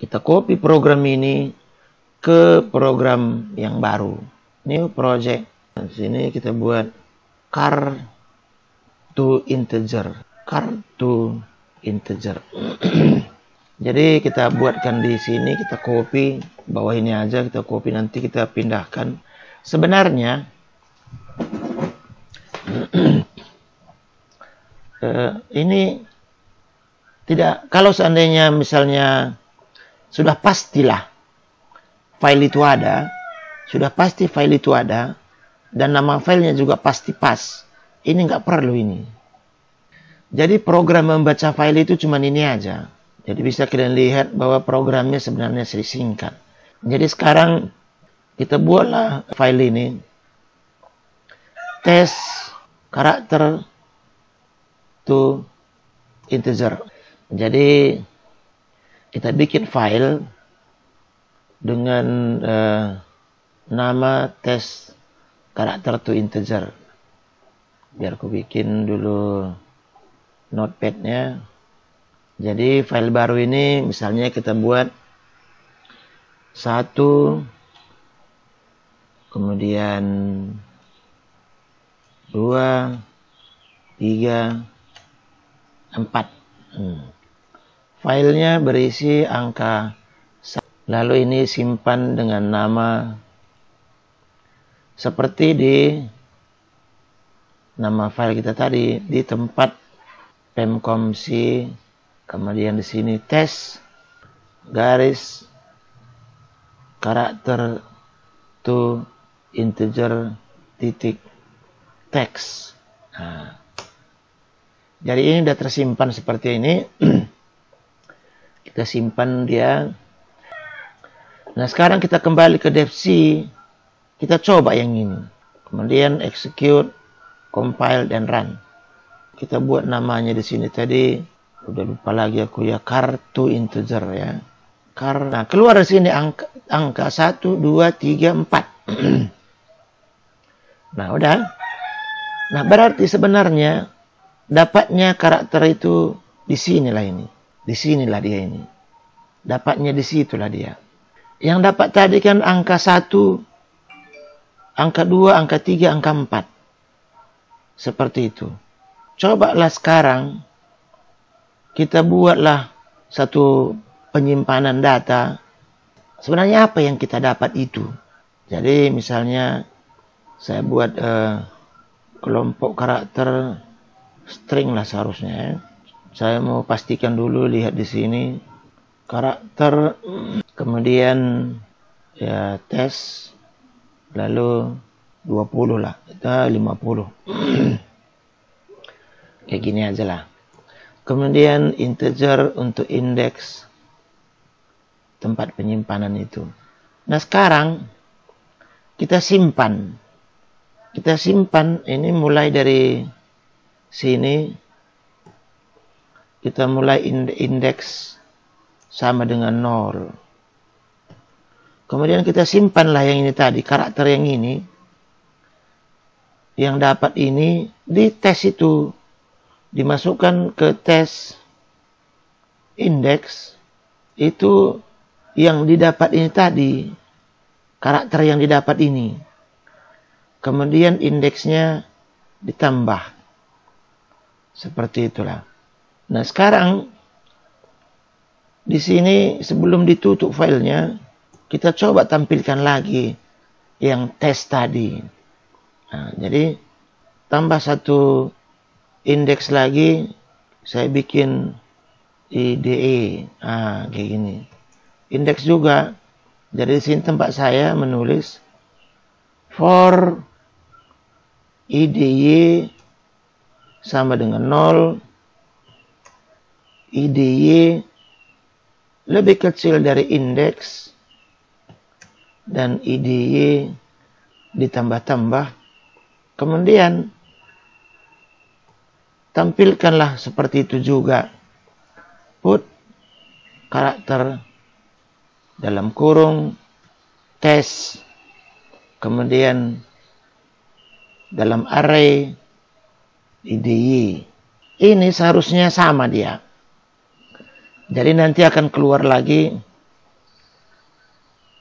kita copy program ini ke program yang baru. New project. Di sini kita buat char to integer. Char to integer. Jadi kita buatkan di sini, kita copy bawah ini aja, kita copy, nanti kita pindahkan. Sebenarnya ini tidak, kalau seandainya misalnya sudah pastilah file itu ada, sudah pasti file itu ada, dan nama filenya juga pasti pas. Ini nggak perlu ini. Jadi program membaca file itu cuma ini aja. Jadi bisa kalian lihat bahwa programnya sebenarnya singkat. Jadi sekarang kita buatlah file ini. Test karakter to integer. Jadi kita bikin file dengan nama test karakter to integer. Biar aku bikin dulu notepad-nya. Jadi file baru ini misalnya kita buat 1, kemudian 2, 3, 4. Filenya berisi angka 1. Lalu ini simpan dengan nama seperti di nama file kita tadi, di tempat pemcomc, kemudian di sini test garis karakter to integer titik text. Nah, jadi ini sudah tersimpan seperti ini. Kita simpan dia. Nah, sekarang kita kembali ke devc. Kita coba yang ini. Kemudian execute, compile, dan run. Kita buat namanya di sini tadi. Udah lupa lagi aku ya, char to integer ya. Char. Nah, keluar dari sini angka 1, 2, 3, 4. Nah, udah. Nah, berarti sebenarnya dapatnya karakter itu di sinilah ini. Di sinilah dia ini. Dapatnya di situlah dia. Yang dapat tadi kan angka 1, angka 2, angka 3, angka 4. Seperti itu. Cobalah sekarang kita buatlah satu penyimpanan data. Sebenarnya apa yang kita dapat itu? Jadi misalnya saya buat kelompok karakter string lah seharusnya ya. Saya mau pastikan dulu, lihat di sini karakter, kemudian ya tes, lalu 20 lah, kita 50. Kayak gini aja lah. Kemudian integer untuk indeks tempat penyimpanan itu. Nah, sekarang kita simpan. Kita simpan ini mulai dari sini. Kita mulai indeks sama dengan 0. Kemudian kita simpanlah yang ini tadi, karakter yang ini. Yang dapat ini di tes itu. Dimasukkan ke tes indeks. Itu yang didapat ini tadi. Karakter yang didapat ini. Kemudian indeksnya ditambah. Seperti itulah. Nah, sekarang di sini sebelum ditutup filenya, kita coba tampilkan lagi yang tes tadi. Nah, jadi tambah satu indeks lagi, saya bikin IDE. Ah, kayak gini. Indeks juga. Jadi di sini tempat saya menulis for IDY sama dengan 0. IDY lebih kecil dari indeks dan IDY ditambah-tambah. Kemudian tampilkanlah seperti itu juga. Put karakter dalam kurung tes, kemudian dalam array IDY. Ini seharusnya sama dia. Jadi nanti akan keluar lagi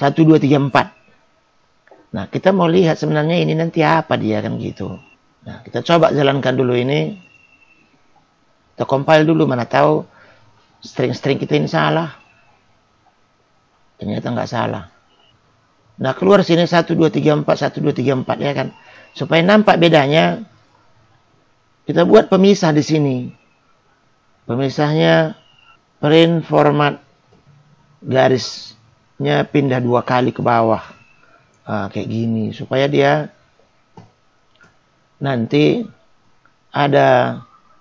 1, 2, 3, 4. Nah, kita mau lihat sebenarnya ini nanti apa dia kan gitu. Nah, kita coba jalankan dulu ini. Kita compile dulu, mana tahu string-string kita ini salah. Ternyata nggak salah. Nah, keluar sini 1, 2, 3, 4, 1, 2, 3, 4 ya kan. Supaya nampak bedanya, kita buat pemisah di sini. Pemisahnya print format garisnya pindah 2 kali ke bawah. Kayak gini supaya dia nanti ada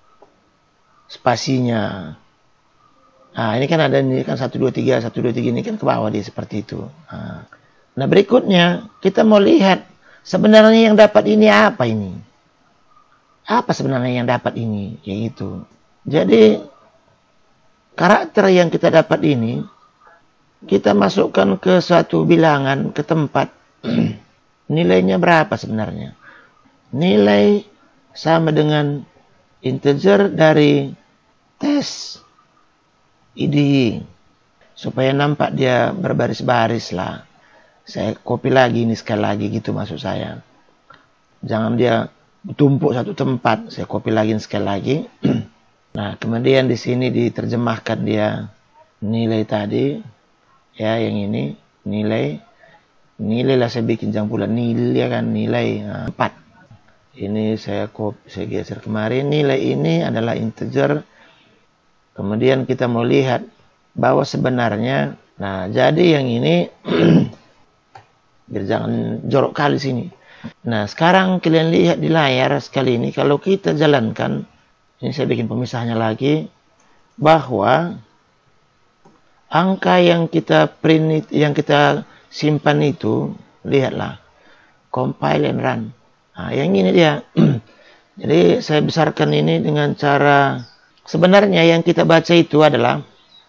spasinya. Ini kan ada, ini kan 1, 2, 3, 1, 2, 3 ini kan ke bawah dia seperti itu. Nah, berikutnya kita mau lihat sebenarnya yang dapat ini apa ini? Apa sebenarnya yang dapat ini? Kayak gitu. Jadi karakter yang kita dapat ini kita masukkan ke suatu bilangan, ke tempat. Nilainya berapa sebenarnya? Nilai sama dengan integer dari tes IDE. Supaya nampak dia berbaris-baris lah. Saya copy lagi ini sekali lagi gitu maksud saya. Jangan dia tumpuk satu tempat. Saya copy lagi sekali lagi. Nah, kemudian di sini diterjemahkan dia nilai tadi. Ya, yang ini nilai lah saya bikin jampulan nilai kan, nilai 4. Ini saya geser kemarin. Nilai ini adalah integer. Kemudian kita mau lihat bahwa sebenarnya, nah jadi yang ini biar jangan jorok kali sini. Nah, sekarang kalian lihat di layar sekali ini, kalau kita jalankan, ini saya bikin pemisahnya lagi, bahwa angka yang kita print, yang kita simpan itu, lihatlah, compile and run. Nah, yang ini dia. Jadi saya besarkan ini dengan cara, sebenarnya yang kita baca itu adalah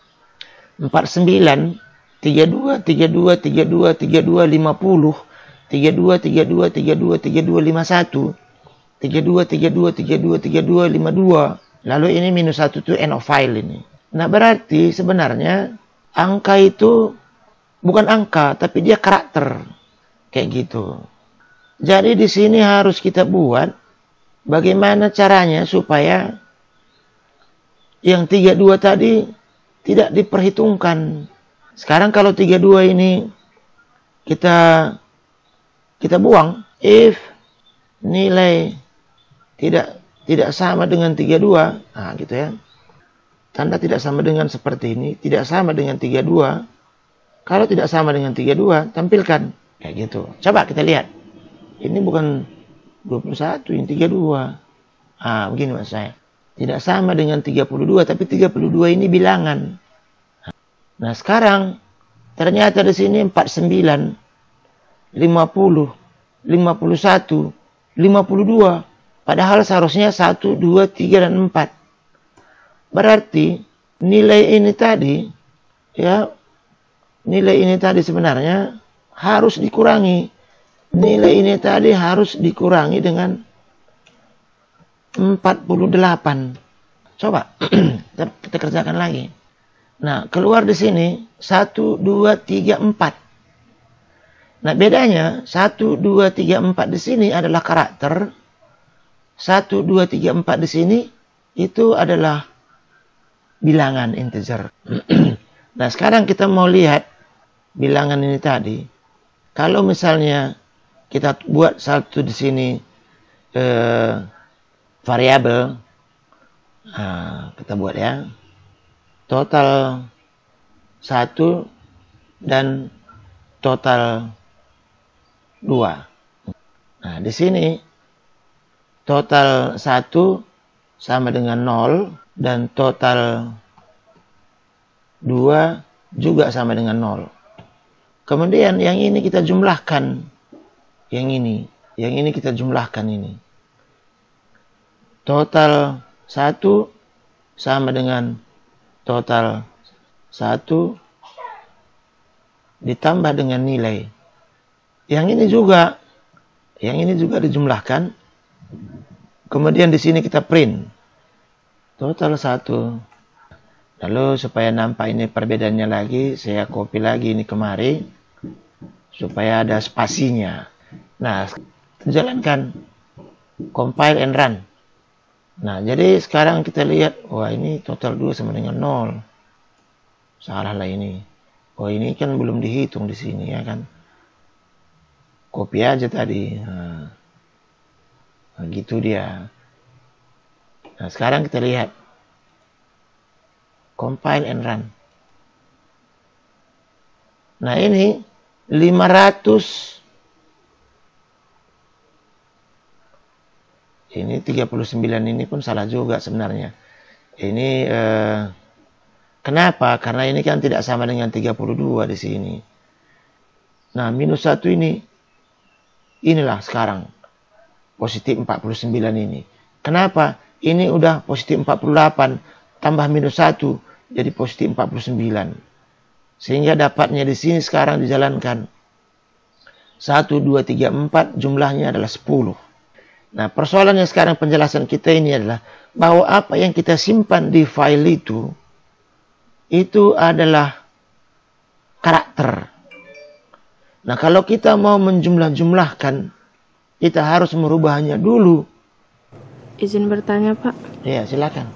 49, 32, 32, 32, 32, 50, 32, 32, 32, 32, 51, 32, 32, 32, 32, 52. Lalu ini minus 1 itu end of file ini. Nah, berarti sebenarnya angka itu bukan angka, tapi dia karakter. Kayak gitu. Jadi di sini harus kita buat bagaimana caranya supaya yang 32 tadi tidak diperhitungkan. Sekarang kalau 32 ini kita buang, if nilai tidak sama dengan 32, nah gitu ya. Tanda tidak sama dengan seperti ini, tidak sama dengan 32. Kalau tidak sama dengan 32, tampilkan. Kayak gitu. Coba kita lihat. Ini bukan 21, ini 32. Begini maksud saya. Tidak sama dengan 32, tapi 32 ini bilangan. Nah, sekarang ternyata di sini 49, 50, 51, 52. Padahal seharusnya 1, 2, 3, dan 4. Berarti nilai ini tadi, ya, nilai ini tadi sebenarnya harus dikurangi. Nilai ini tadi harus dikurangi dengan 48. Coba kita kerjakan lagi. Nah, keluar di sini 1, 2, 3, 4. Nah, bedanya 1, 2, 3, 4 di sini adalah karakter. 1, 2, 3, 4 di sini itu adalah bilangan integer. Nah, sekarang kita mau lihat bilangan ini tadi. Kalau misalnya kita buat satu di sini variabel, kita buat ya, total 1 dan total 2. Nah, di sini total 1 sama dengan 0 dan total 2 juga sama dengan 0. Kemudian yang ini kita jumlahkan. Yang ini kita jumlahkan ini. Total 1 sama dengan total 1 ditambah dengan nilai. Yang ini juga dijumlahkan. Kemudian di sini kita print total 1. Lalu supaya nampak ini perbedaannya lagi, saya copy lagi ini kemari. supaya ada spasinya. Nah, jalankan compile and run. Nah, jadi sekarang kita lihat, wah ini total 2 sama dengan 0. Salah lah ini. Oh, ini kan belum dihitung di sini ya kan. Copy aja tadi. Nah, gitu dia. Nah, sekarang kita lihat compile and run. Nah, ini 500. Ini 39 ini pun salah juga sebenarnya. Ini kenapa? Karena ini kan tidak sama dengan 32 di sini. Nah, -1 ini, inilah sekarang positif 49 ini. Kenapa? Ini udah positif 48 tambah -1 jadi positif 49. Sehingga dapatnya di sini sekarang dijalankan 1, 2, 3, 4 jumlahnya adalah 10. Nah, persoalannya sekarang penjelasan kita ini adalah bahwa apa yang kita simpan di file itu adalah karakter. Nah, kalau kita mau menjumlah-jumlahkan, kita harus merubahnya dulu. Izin bertanya, Pak. Ya, silakan.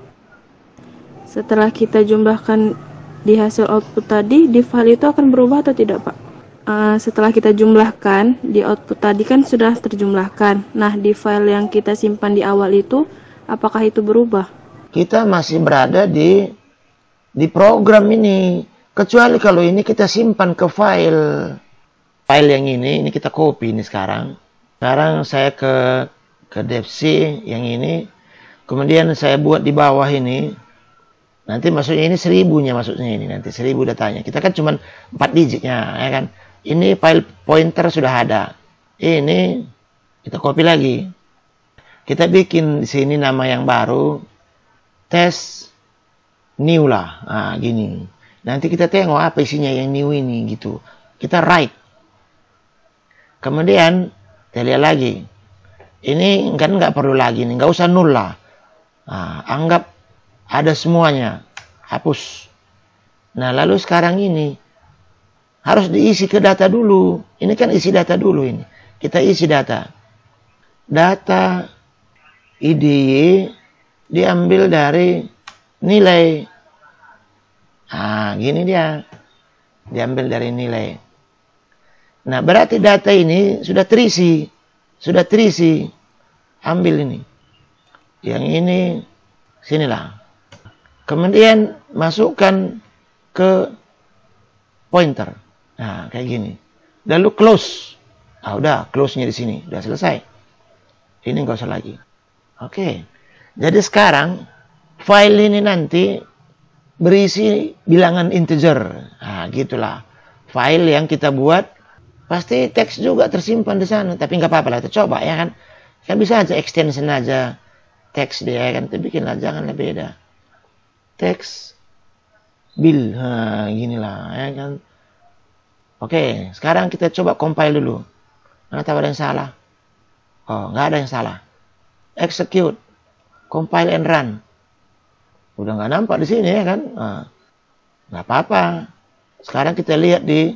Setelah kita jumlahkan di hasil output tadi, di file itu akan berubah atau tidak, Pak? Setelah kita jumlahkan, di output tadi kan sudah terjumlahkan. Nah, di file yang kita simpan di awal itu, apakah itu berubah? Kita masih berada di program ini. Kecuali kalau ini kita simpan ke file. File yang ini kita copy ini sekarang. Sekarang saya ke devc yang ini. Kemudian saya buat di bawah ini. Nanti maksudnya ini 1000-nya maksudnya ini. Nanti 1000 datanya. Kita kan cuma 4 digitnya, ya kan. Ini file pointer sudah ada. Ini kita copy lagi. Kita bikin di sini nama yang baru. Test new lah. Nah, gini. Nanti kita tengok apa isinya yang new ini gitu. Kita write. Kemudian kita lihat lagi. Ini kan nggak perlu lagi nih, nggak usah nol lah. Nah, anggap ada semuanya. Hapus. Nah, lalu sekarang ini harus diisi ke data dulu. Ini kan isi data dulu ini. Kita isi data. Data IDY diambil dari nilai. Nah, gini dia. Diambil dari nilai. Nah, berarti data ini sudah terisi. Sudah terisi. Ambil ini. Yang ini, sinilah. Kemudian masukkan ke pointer. Nah, kayak gini. Lalu close. Ah, udah, close-nya di sini. Udah selesai. Ini nggak usah lagi. Oke. Jadi sekarang, file ini nanti berisi bilangan integer. Nah, gitulah. File yang kita buat, pasti teks juga tersimpan di sana. Tapi nggak apa-apa lah, kita coba ya kan. Kan bisa aja extension aja. Teks dia kan, kita bikin lah, janganlah beda. Teks bill. Nah, ginilah ya kan. Oke, sekarang kita coba compile dulu. Mana tahu ada yang salah? Oh, nggak ada yang salah. Execute, compile and run. Udah nggak nampak di sini ya kan? Nah, nggak apa-apa. Sekarang kita lihat di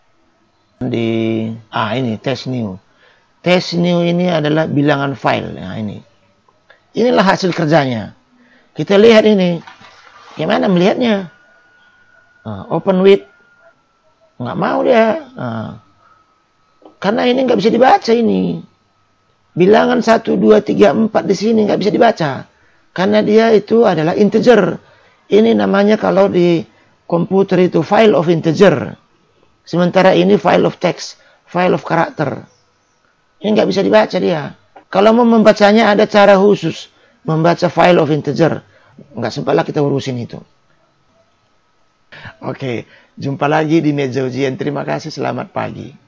ini test new. Test new ini adalah bilangan file. Nah, inilah hasil kerjanya. Kita lihat ini. Gimana melihatnya? Open with. Nggak mau dia. Karena ini nggak bisa dibaca ini. Bilangan 1, 2, 3, 4 di sini nggak bisa dibaca. Karena dia itu adalah integer. Ini namanya kalau di komputer itu file of integer. Sementara ini file of text. File of karakter. Ini nggak bisa dibaca dia. Kalau mau membacanya ada cara khusus. Membaca file of integer. Nggak sempatlah kita urusin itu. Oke, jumpa lagi di meja ujian. Terima kasih, selamat pagi.